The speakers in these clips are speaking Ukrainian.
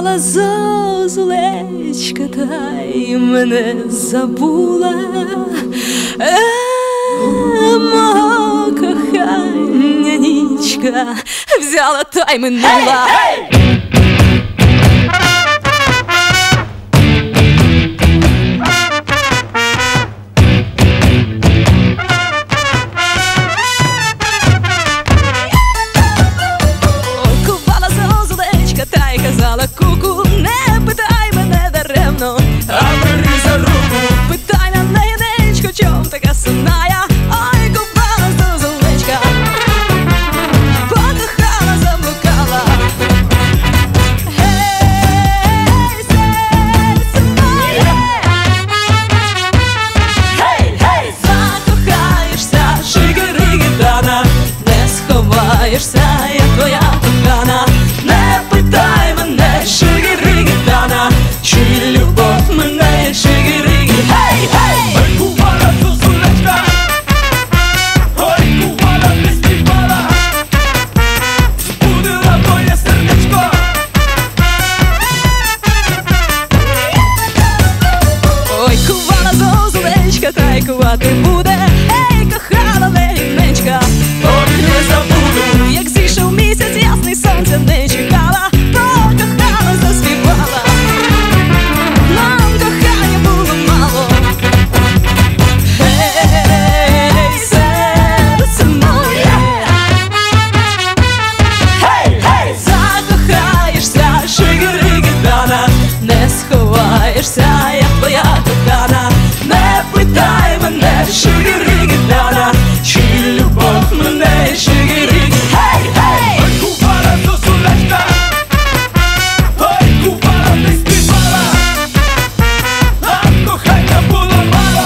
кувала зозулечка, та й мене забула. Мого кохання нічка взяла та й минула. Казала куку, не питай мене даремно, а бери за руку. Питай мене, яничко, чом така сумна я? Ой, купала зозулечка, покохала, заблукала. Гей, серце моє, гей, гей, закохаєшся, шики-рики-дана, не сховаєшся, я твоя кохана. Не питай мене, шики-рики-дана, чи любов мене, шики-рики, гей, гей! Ой, кувала зозулечка, ой, кувала не співала, збудила моє сердечко. Ой, кувала зозулечка, та й кувати буде. Ей, кохана легінечка, Ой, не забуду, як зійшов місяць ясний, сонця не чекала, покохала, заспівала. Нам кохання було мало. Гей, серце моє, гей, гей! закохаєшся, шики-рики-дана, не сховаєшся, я твоя кохана. Не питай мене, шики-рики-дана, чи любов мене, шики-рики, гей, гей! Ой, кувала зозулечка, ой, кувала не співала, нам кохання було мало.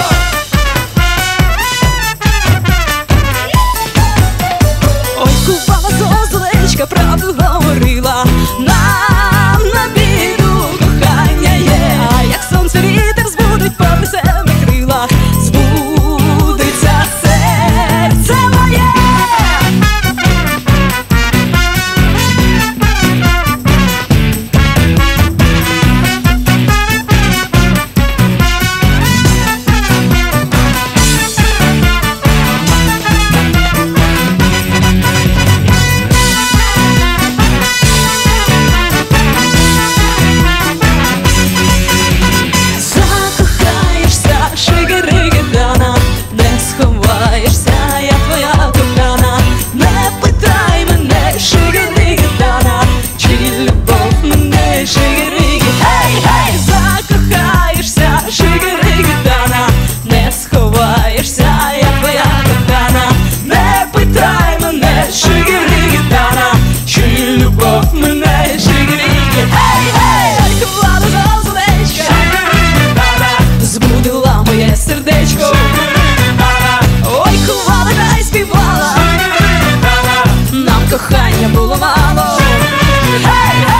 Ой, кувала зозулечка, правду говорила, нам на біду кохання є. А як сонце вітер збудить, понесе на крилах, збудеться серце моє. Закохаєшся, шики-рики-дана, не сховаєшся, я твоя кохана. Не питай мене, шики-рики-дана, чи любов мене, шики-рики, гей, гей! Закохаєшся, шики-рики-дана, не сховаєшся, я твоя кохана. Не питай мене, шики-рики-дана, чи любов мене, шики-рики, гей, гей! Ой, кувала зозулечка, збудила моє сердечко. Ой, кувала та й співала, нам кохання було мало. Гей, гей!